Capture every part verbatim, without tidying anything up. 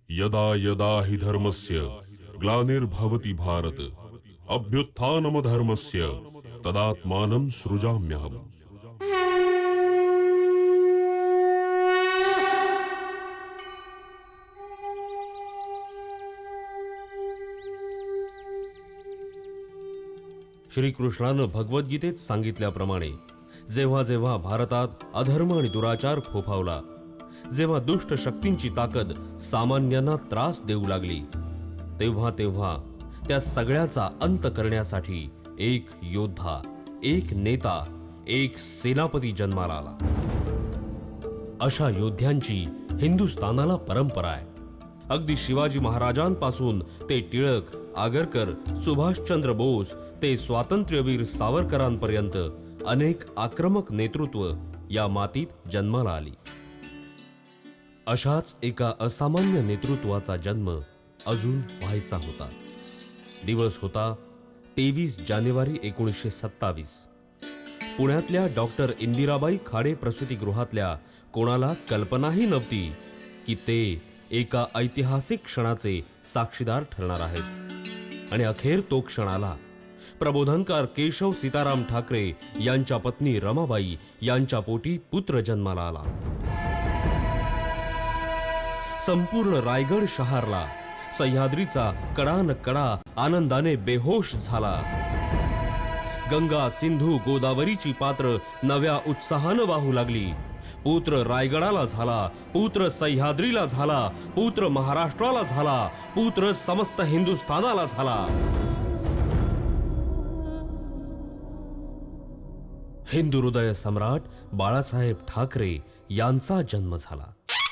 यदा यदा हि धर्मस्य ग्लानिर्भवति भारत अभ्युत्थानमधर्मस्य तदात्मानं सृजाम्यहम्। श्रीकृष्णानं भगवद्गीतेत सांगितल्याप्रमाणे जेव्हा जेव्हा भारतात अधर्म आणि दुराचार फोफावला, जेव्हा दुष्ट शक्तींची ताकद सामान्यांना त्रास देऊ लागली, तेव्हा तेव्हा त्या सगळ्याचा अंत करण्यासाठी एक योद्धा, एक नेता, एक सेनापती जन्माला आला। अशा योद्ध्यांची हिंदुस्थानाला परंपरा आहे। अगदी शिवाजी महाराजांपासून ते टिळक, आगरकर, सुभाषचंद्र बोस ते स्वातंत्र्यवीर सावरकरांपर्यंत अनेक आक्रमक नेतृत्व या मातीत जन्माला आली। अशाच एका असामान्य नेतृत्वाचा जन्म अजून व्हायचा होता। दिवस होता तेवीस जानेवारी एकोणीसशे सत्तावीस। पुण्यातल्या डॉक्टर इंदिराबाई खाडे प्रसूतिगृहातल्या कोणाला कल्पनाही नव्हती की ते एका ऐतिहासिक क्षणाचे साक्षीदार ठरणार आहेत। आणि अखेर तो क्षण आला। प्रबोधनकार केशव सीताराम ठाकरे यांच्या पत्नी रमाबाई यांच्या पोटी पुत्र जन्माला आला। संपूर्ण रायगड शहरला, सह्याद्रीचा कडान कडा आनंदाने बेहोश झाला। गंगा, सिंधू, गोदावरीची पात्र नव्या उत्साहानं वाहू लागली। पुत्र रायगडाला झाला, पुत्र सह्याद्रीला झाला, पुत्र महाराष्ट्राला झाला, पुत्र समस्त हिंदुस्थानाला झाला। हिंदू हृदय सम्राट बाळासाहेब ठाकरे यांचा जन्म झाला।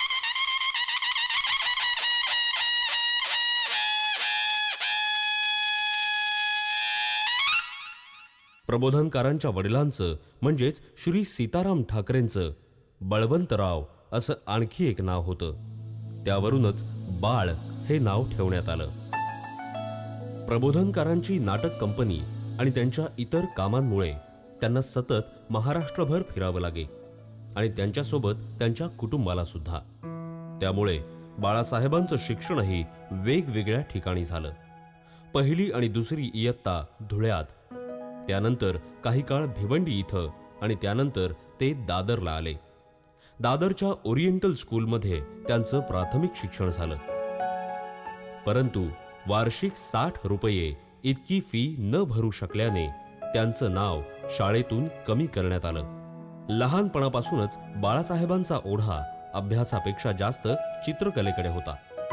प्रबोधनकारांच्या वडिलांचं म्हणजेच श्री सीताराम ठाकरेंचं बळवंतराव असं आणखी एक नाव होतं। त्यावरूनच बाळ हे नाव ठेवण्यात आलं। प्रबोधनकारांची नाटक कंपनी आणि त्यांच्या इतर कामांमुळे त्यांना सतत महाराष्ट्रभर फिरावं लागे आणि त्यांच्यासोबत त्यांच्या कुटुंबाला सुद्धा। त्यामुळे बाळासाहेबांचं शिक्षणही वेगवेगळ्या ठिकाणी झालं। पहिली आणि दुसरी इयत्ता धुळ्यात, त्यानंतर काही काळ भिवंडी इथं आणि त्यानंतर ते दादरला आले। दादरच्या ओरिएंटल स्कूलमध्ये त्यांचं प्राथमिक शिक्षण झालं। परंतु वार्षिक साठ रुपये इतकी फी न भरू शकल्याने त्यांचं नाव शाळेतून कमी करण्यात आलं। लहानपणापासूनच बाळासाहेबांचा ओढा अभ्यासापेक्षा जास्त चित्रकलेकडे होता।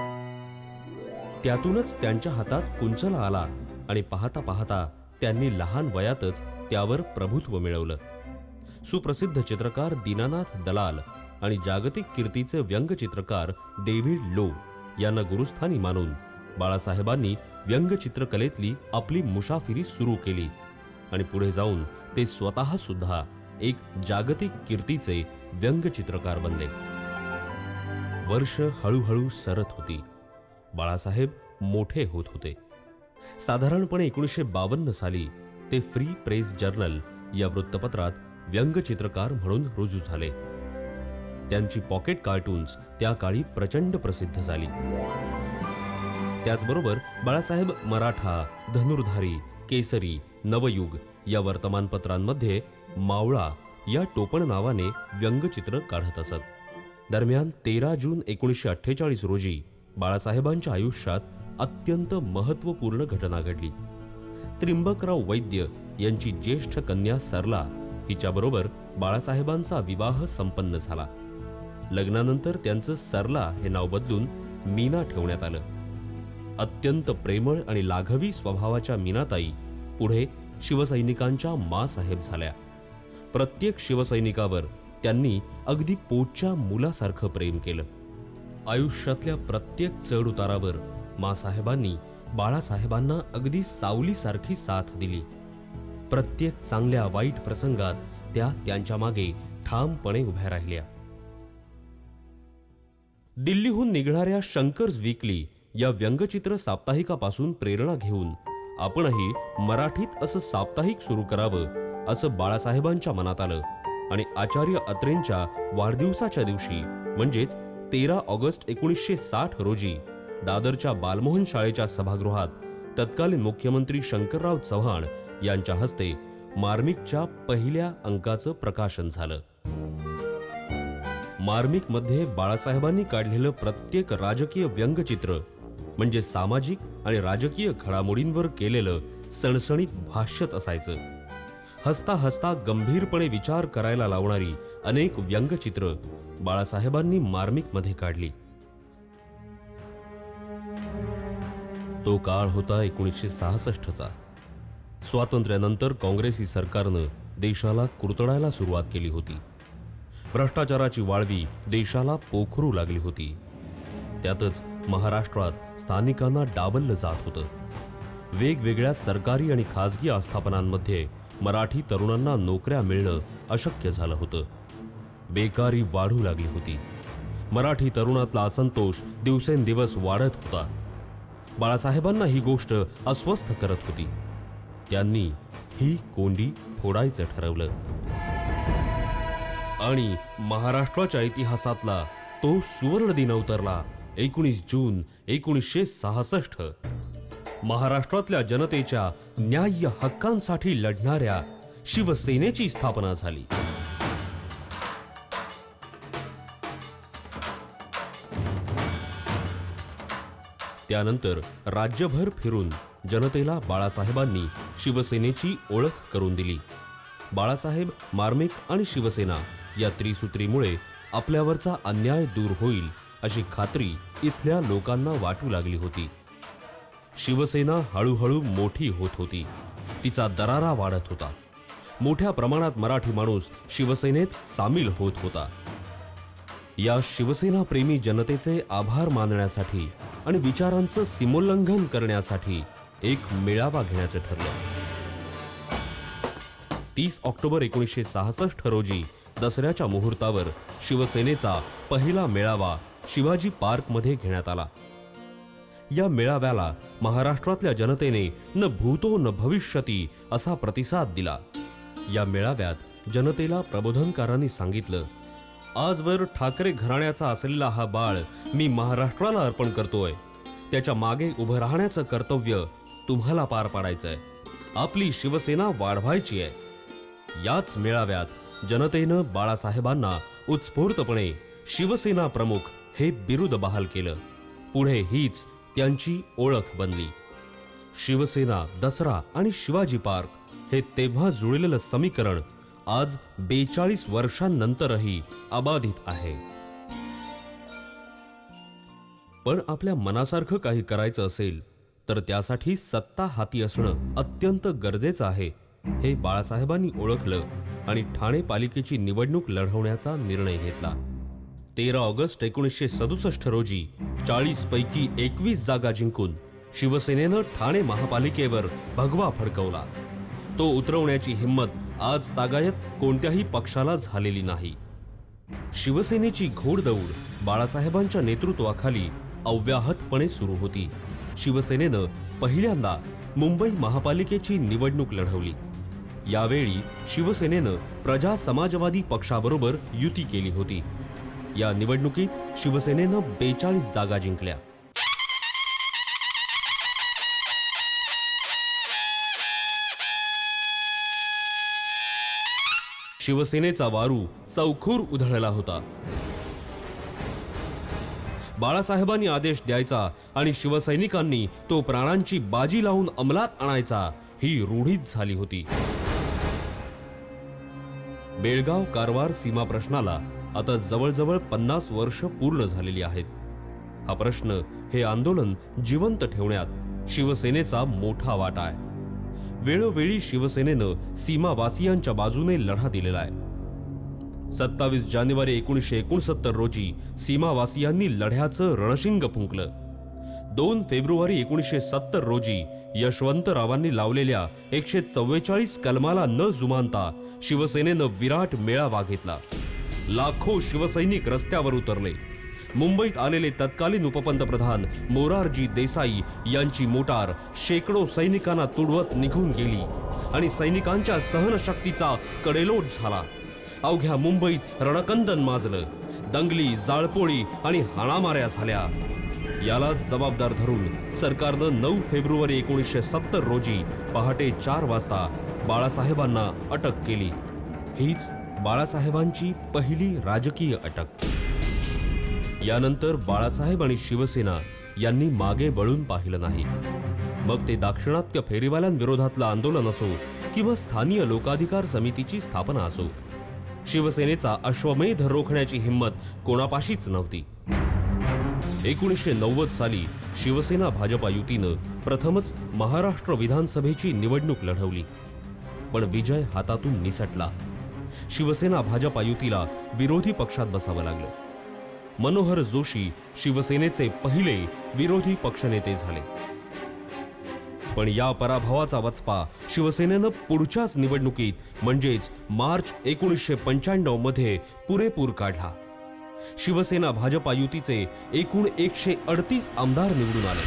त्यातूनच त्यांच्या हातात कुंचला आला आणि पाहता पाहता त्यांनी लहान वयातच त्यावर प्रभुत्व मिळवलं। सुप्रसिद्ध चित्रकार दीनानाथ दलाल आणि जागतिक कीर्तीचे व्यंगचित्रकार डेव्हिड लो यांना गुरुस्थानी मानून बाळासाहेबांनी व्यंगचित्रकलेतली आपली मुसाफिरी सुरू केली आणि पुढे जाऊन ते स्वतः सुद्धा एक जागतिक कीर्तीचे व्यंगचित्रकार बनले। वर्ष हळूहळू सरत होती। बाळासाहेब मोठे होत होते। साधारणपणे एकोणीसशे बावन्न साली ते फ्री प्रेस जर्नल या वृत्तपत्रात व्यंगचित्रकार म्हणून रुजू झाले। त्यांची पॉकेट कार्टून्स त्या काळी प्रचंड प्रसिद्ध झाली। त्याचबरोबर बाळासाहेब मराठा, धनुर्धारी, केसरी, नवयुग या वर्तमानपत्रांमध्ये मावळा या टोपण नावाने व्यंगचित्र काढत असत। दरम्यान तेरा जून एकोणीसशे अठ्ठेचाळीस रोजी बाळासाहेबांच्या आयुष्यात अत्यंत महत्त्वपूर्ण घटना घडली। त्रिंबकराव वैद्य यांची ज्येष्ठ कन्या सरला हिच्याबरोबर बाळासाहेबांचा विवाह संपन्न झाला। लग्नानंतर त्यांचं सरला हे नाव बदलून मीना ठेवण्यात आलं। अत्यंत प्रेमळ आणि लाघवी स्वभावाच्या मीनाताई पुढे शिवसैनिकांच्या माँसाहेब झाल्या। प्रत्येक शिवसैनिकावर त्यांनी अगदी पोटच्या मुलासारखं प्रेम केलं। आयुष्यातल्या प्रत्येक चढ उतारावर माँसाहेबांनी बाळासाहेबांना अगदी सावलीसारखी साथ दिली। प्रत्येक चांगल्या वाईट प्रसंगात त्या त्यांच्या मागे ठामपणे उभ्या राहिल्या। दिल्लीहून निघणाऱ्या शंकर्स वीकली या व्यंगचित्र साप्ताहिकापासून प्रेरणा घेऊन आपणही मराठीत असं साप्ताहिक सुरू करावं असं बाळासाहेबांच्या मनात आलं आणि आचार्य अत्रेंच्या वाढदिवसाच्या दिवशी म्हणजेच तेरा ऑगस्ट एकोणीसशे साठ रोजी दादरच्या बालमोहन शाळेच्या सभागृहात तत्कालीन मुख्यमंत्री शंकरराव चव्हाण यांच्या हस्ते मार्मिकच्या पहिल्या अंकाचं प्रकाशन झालं. मार्मिकमध्ये बाळासाहेबांनी काढलेलं प्रत्येक राजकीय व्यंगचित्र म्हणजे सामाजिक आणि राजकीय घडामोडींवर केलेलं सणसणीत भाष्यच असायचं. हसता हसता गंभीरपणे विचार करायला लावणारी अनेक व्यंगचित्र बाळासाहेबांनी मार्मिकमध्ये काढली. तो काळ होता एकोणीसशे सहासष्टचा. स्वातंत्र्यानंतर काँग्रेसी सरकारनं देशाला कुरतडायला सुरुवात केली होती. भ्रष्टाचाराची वाळवी देशाला पोखरू लागली होती. त्यातच महाराष्ट्रात स्थानिकांना डावललं जात होतं. वेगवेगळ्या सरकारी आणि खासगी आस्थापनांमध्ये मराठी तरुणांना नोकऱ्या मिळणं अशक्य झालं होतं. बेकारी वाढू लागली होती. मराठी तरुणातला असंतोष दिवसेंदिवस वाढत होता. बाळासाहेबांना ही गोष्ट अस्वस्थ करत होती. त्यांनी ही कोंडी फोडायचं ठरवलं आणि महाराष्ट्राच्या इतिहासातला तो सुवर्ण दिन अवतरला. एकोणीस जून एकोणीसशे सहासष्ट महाराष्ट्रातल्या जनतेच्या न्याय्य हक्कांसाठी लढणाऱ्या शिवसेनेची स्थापना झाली. त्यानंतर राज्यभर फिरून जनतेला बाळासाहेबांनी शिवसेनेची ओळख करून दिली. बाळासाहेब, मार्मिक आणि शिवसेना या त्रिसूत्रीमुळे आपल्यावरचा अन्याय दूर होईल अशी खात्री इथल्या लोकांना वाटू लागली होती. शिवसेना हळूहळू मोठी होत होती. तिचा दरारा वाढत होता. मोठ्या प्रमाणात मराठी माणूस शिवसेनेत सामील होत होता. या शिवसेना प्रेमी जनतेचे आभार मानण्यासाठी आणि विचारांचं सीमोल्लंघन करण्यासाठी एक मेळावा घेण्याचं ठरलं. तीस ऑक्टोबर एकोणीसशे सहासष्ट रोजी दसऱ्याच्या मुहूर्तावर शिवसेनेचा पहिला मेळावा शिवाजी पार्कमध्ये घेण्यात आला. या मेळाव्याला महाराष्ट्रातल्या जनतेने न भूतो न भविष्यती असा प्रतिसाद दिला. या मेळाव्यात जनतेला प्रबोधनकारांनी सांगितलं, आजवर ठाकरे घराण्याचा असलेला हा बाळ मी महाराष्ट्राला अर्पण करतोय. त्याच्या मागे उभं राहण्याचं कर्तव्य तुम्हाला पार पाडायचंय. आपली शिवसेना वाढवायची आहे. याच मेळाव्यात जनतेनं बाळासाहेबांना उत्स्फूर्तपणे शिवसेना प्रमुख हे बिरुद बहाल केलं. पुढे हीच त्यांची ओळख बनली. शिवसेना, दसरा आणि शिवाजी पार्क हे तेव्हा जुळलेलं समीकरण आज बेचाळीस वर्षांनंतरही अबाधित आहे. पण आपल्या मनासारखं काही करायचं असेल तर त्यासाठी सत्ता हाती असणं अत्यंत गरजेचं आहे हे बाळासाहेबांनी ओळखलं आणि ठाणे पालिकेची निवडणूक लढवण्याचा निर्णय घेतला. तेरा ऑगस्ट एकोणीसशे सदुसष्ट रोजी चाळीस पैकी एकवीस जागा जिंकून शिवसेनेनं ठाणे महापालिकेवर भगवा फडकवला. तो उतरवण्याची हिंमत आज तागायत कोणत्याही पक्षाला झालेली नाही. शिवसेनेची घोडदौड बाळासाहेबांच्या नेतृत्वाखाली अव्याहतपणे सुरू होती. शिवसेनेनं पहिल्यांदा मुंबई महापालिकेची निवडणूक लढवली. यावेळी शिवसेनेनं प्रजा समाजवादी पक्षाबरोबर युती केली होती. या निवडणुकीत शिवसेनेनं बेचाळीस जागा जिंकल्या. शिवसेनेचा वारू चौखूर उधळला होता. बाळासाहेबांनी आदेश द्यायचा आणि शिवसैनिकांनी तो प्राणांची बाजी लावून अंमलात आणायचा ही रूढीच झाली होती. बेळगाव कारवार सीमा प्रश्नाला आता जवळजवळ पन्नास वर्ष पूर्ण झालेली आहेत. हा प्रश्न, हे आंदोलन जिवंत ठेवण्यात शिवसेनेचा मोठा वाटा आहे. वेळोवेळी शिवसेनेनं सीमावासियांच्या बाजूने लढा दिलेला आहे. सत्तावीस जानेवारी एकोणीसशे एकोणसत्तर रोजी सीमावासियांनी लढ्याचं रणशिंग फुंकलं. दोन फेब्रुवारी एकोणीसशे सत्तर रोजी यशवंतरावांनी लावलेल्या एकशे चव्वेचाळीस कलमाला न जुमानता शिवसेनेनं विराट मेळावा घेतला. लाखो शिवसैनिक रस्त्यावर उतरले. मुंबईत आलेले तत्कालीन उपपंतप्रधान मोरारजी देसाई यांची मोटार शेकडो सैनिकांना तुडवत निघून गेली आणि सैनिकांच्या सहनशक्तीचा कडेलोट झाला. अवघ्या मुंबईत रणकंदन माजलं. दंगली, जाळपोळी आणि हाणामाऱ्या झाल्या. याला जबाबदार धरून सरकारनं नऊ फेब्रुवारी एकोणीसशे सत्तर रोजी पहाटे चार वाजता बाळासाहेबांना अटक केली। हीच बाळासाहेबांची पहिली राजकीय अटक। यानंतर बाळासाहेब आणि शिवसेना यांनी मागे वळून पाहिलं नाही। मग ते दाक्षिणात्य फेरीवाल्यांविरोधातलं आंदोलन असो किंवा स्थानिय लोकाधिकार समितीची स्थापना असो, शिवसेनेचा अश्वमेध रोखण्याची हिंमत कोणापाशीच नव्हती। एकोणीसशे नव्वद साली शिवसेना भाजपा युतीनं प्रथमच महाराष्ट्र विधानसभेची निवडणूक लढवली, पण विजय हातातून निसटला। शिवसेना भाजपा युतीला विरोधी पक्षात बसावं लागलं। मनोहर जोशी शिवसेनेचे पहिले विरोधी पक्षनेते झाले। पण या पराभवाचा वचपा शिवसेनेनं पुढच्याच निवडणुकीत म्हणजेच मार्च एकोणीसशे पंच्याण्णव मध्ये पुरेपूर काढला। शिवसेना भाजपा युतीचे एकूण एकशे अडतीस आमदार निवडून आले।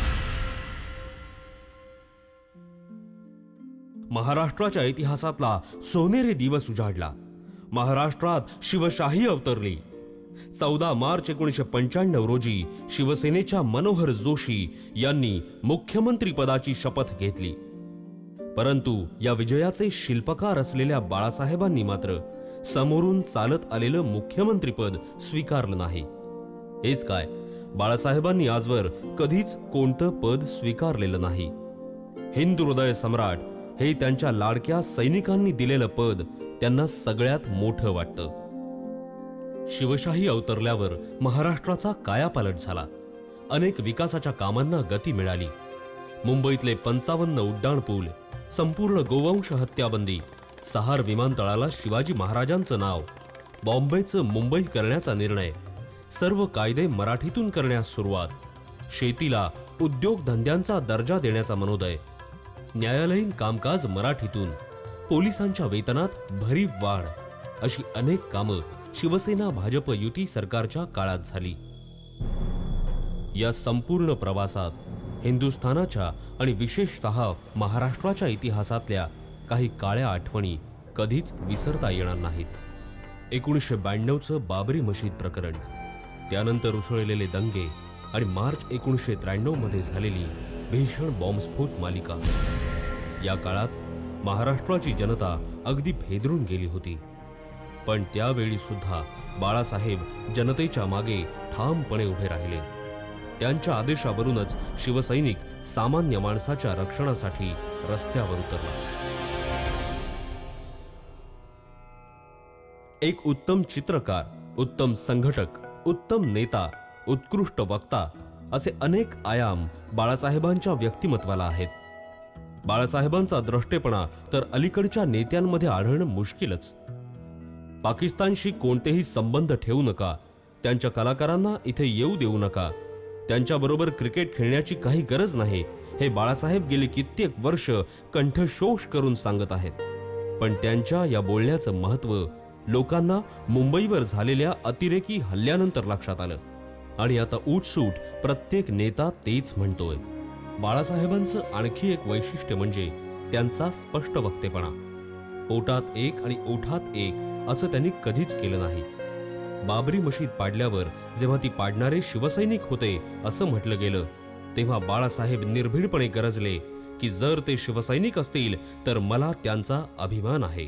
महाराष्ट्राच्या इतिहासातला सोनेरी दिवस उजाडला। महाराष्ट्रात शिवशाही अवतरली। चौदा मार्च एकोणीसशे पंच्याण्णव रोजी शिवसेनेच्या मनोहर जोशी यांनी मुख्यमंत्री पदाची शपथ घेतली। परंतु या विजयाचे शिल्पकार असलेल्या बाळासाहेबांनी मात्र समोरून चालत आलेलं मुख्यमंत्रीपद स्वीकारलं नाही। हेच काय, बाळासाहेबांनी आजवर कधीच कोणतं पद स्वीकारलेलं नाही। हिंदू हृदय सम्राट हे त्यांच्या लाडक्या सैनिकांनी दिलेलं पद त्यांना सगळ्यात मोठं वाटतं। शिवशाही अवतरल्यावर महाराष्ट्राचा कायापालट झाला। अनेक विकासाच्या कामांना गती मिळाली। मुंबईतले पंचावन्न उड्डाण पूल, संपूर्ण गोवंश हत्याबंदी, सहार विमानतळाला शिवाजी महाराजांचं नाव, बॉम्बेचं मुंबई करण्याचा निर्णय, सर्व कायदे मराठीतून करण्यास सुरुवात, शेतीला उद्योगधंद्यांचा दर्जा देण्याचा मनोदय, न्यायालयीन कामकाज मराठीतून, पोलिसांच्या वेतनात भरीव वाढ अशी अनेक कामं शिवसेना भाजप युती सरकारच्या काळात झाली। या संपूर्ण प्रवासात हिंदुस्थानाच्या आणि विशेषतः महाराष्ट्राच्या इतिहासातल्या काही काळ्या आठवणी कधीच विसरता येणार नाहीत। एकोणीसशे ब्याण्णवचं बाबरी मशीद प्रकरण, त्यानंतर उसळलेले दंगे आणि मार्च एकोणीसशे त्र्याण्णव मध्ये झालेली भीषण बॉम्बस्फोट मालिका, या काळात महाराष्ट्राची जनता अगदी भेदरून गेली होती। पण त्यावेळी सुद्धा बाळासाहेब जनतेच्या मागे ठामपणे उभे राहिले। त्यांच्या आदेशावरूनच शिवसैनिक सामान्य माणसाच्या रक्षणासाठी रस्त्यावर उतरला। एक उत्तम चित्रकार, उत्तम संघटक, उत्तम नेता, उत्कृष्ट वक्ता असे अनेक आयाम बाळासाहेबांच्या व्यक्तिमत्वाला आहेत। बाळासाहेबांचा द्रष्टेपणा तर अलीकडच्या नेत्यांमध्ये आढळणं मुश्किलच। पाकिस्तानशी कोणतेही संबंध ठेवू नका, त्यांच्या कलाकारांना इथे येऊ देऊ नका, त्यांच्याबरोबर क्रिकेट खेळण्याची काही गरज नाही, हे बाळासाहेब गेली कित्येक वर्ष कंठशोष करून सांगत आहेत। पण त्यांच्या या बोलण्याचं महत्त्व लोकांना मुंबईवर झालेल्या अतिरेकी हल्ल्यानंतर लक्षात आलं आणि आता उठसूट प्रत्येक नेता तेच म्हणतोय। बाळासाहेबांचं आणखी एक वैशिष्ट्य म्हणजे त्यांचा स्पष्ट वक्तेपणा। पोटात एक आणि ओठात एक असं त्यांनी कधीच केलं नाही। बाबरी मशीद पाडल्यावर जेव्हा ती पाडणारे शिवसैनिक होते असं म्हटलं गेलं, तेव्हा बाळासाहेब निर्भीडपणे गरजले की जर ते शिवसैनिक असतील तर मला त्यांचा अभिमान आहे।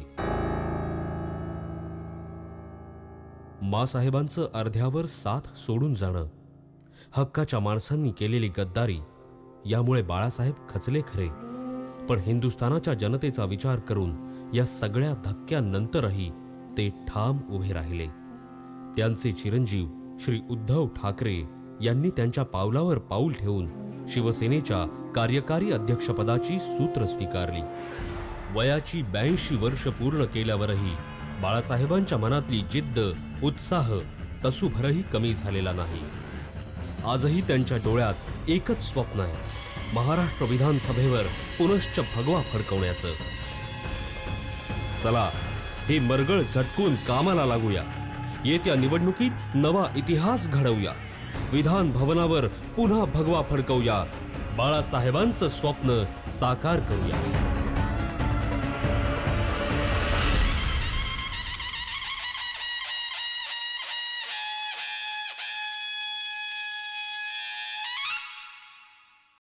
मासाहेबांचं अर्ध्यावर साथ सोडून जाणं, हक्काच्या माणसांनी केलेली गद्दारी, यामुळे बाळासाहेब खचले खरे, पण हिंदुस्थानाच्या जनतेचा विचार करून या सगळ्या धक्क्यांनंतरही ते ठाम उभे राहिले। त्यांचे चिरंजीव श्री उद्धव ठाकरे यांनी त्यांच्या पावलावर पाऊल ठेवून शिवसेनेच्या कार्यकारी अध्यक्षपदाची सूत्र स्वीकारली। वयाची ब्याऐंशी वर्ष पूर्ण केल्यावरही बाळासाहेबांच्या मनातली जिद्द, उत्साह तसूभरही कमी झालेला नाही। आजही त्यांच्या डोळ्यात एकच स्वप्न आहे, महाराष्ट्र विधानसभेवर पुनश्च भगवा फडकवण्याचं। चला, हे मरगळ झटकून कामाला लागूया। येत्या निवडणुकीत नवा इतिहास घडवूया, विधान भवनावर पुन्हा भगवा फडकवूया, बाळासाहेबांचं स्वप्न साकार करूया।